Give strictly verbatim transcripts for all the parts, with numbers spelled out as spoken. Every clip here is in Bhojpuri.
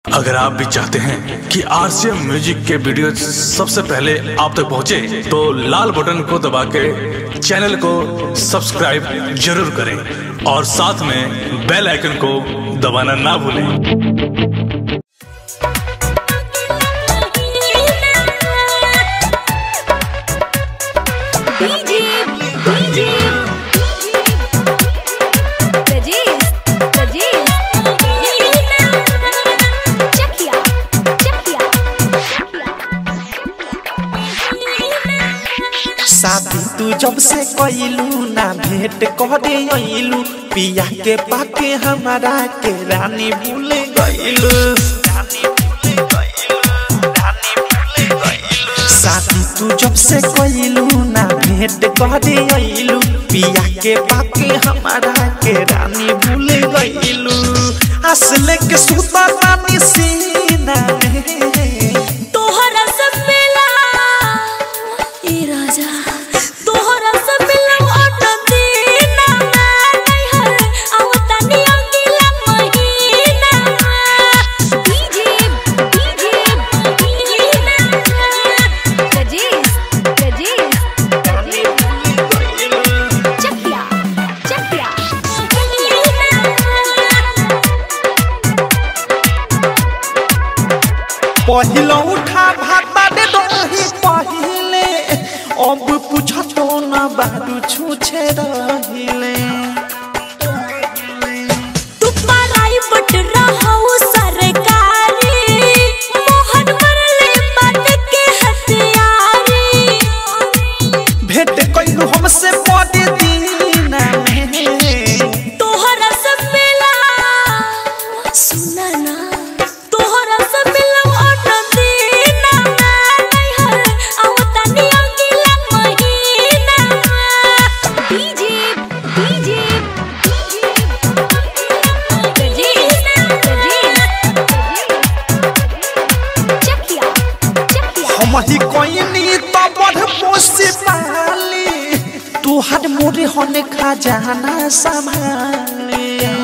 अगर आप भी चाहते हैं कि आरसीएम म्यूजिक के वीडियो सबसे पहले आप तक पहुंचे, तो लाल बटन को दबा के चैनल को सब्सक्राइब जरूर करें और साथ में बेल आइकन को दबाना ना भूलें। शादी तू जब से कइलू ना भेंट करे अइलू, पिया के पाके हमारा के रानी भूल गइलू। शादी तू जब से कइलू ना भेंट करे अइलू, पिया के पाके हमारा के रानी भूल गइलू। असले के सुता रानी सीना में तोहरा सब मिला ए राजा, तोहरा सब मिला ओटदीना नहीं है आवतानी अंगिला महीना। डीजे डीजे डीना गजीस गजीस चकिया चकिया पहिलो उठा भाता दे दही पहिले, अब पूछतो ना बारू छूछे रहिले। तू पराई बट रहू सरकारी, मोहन मरले बात के हथियारी। भेंट कइलू हमसे बड़े दीना में तोहरा सब मिला सुना ना, तोहरा सब मिला ओटदीना नहीं है आवतानी अंगिला महीना। डीजे डीजे गजीस गजीस चकिया चकिया हम ही कोइनी तो बड़ पोसी पाली, तू हर मोरे होने खजाना संभाली।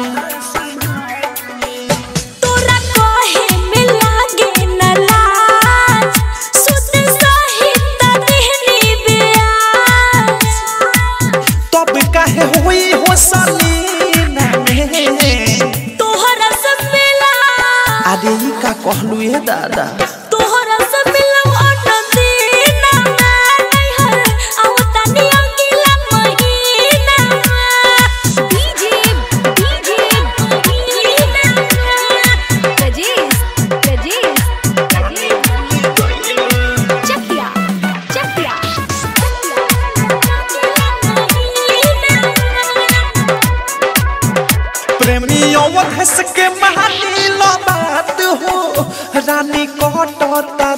तोरा कहे में लागे न लाज, सुत सहित देहनी ब्याज। तब काहे होई हो सलीना में तोहरा सब मिला अरे ई का कहलू ए दादा। तोहरा सब मिला ओटदीना नहीं है आवतानी अंगिला महीना। डीजे डीजे डीना गजीस गजीस चकिया चकिया प्रेमियों धस के महानी लो बात हो, रानी कटता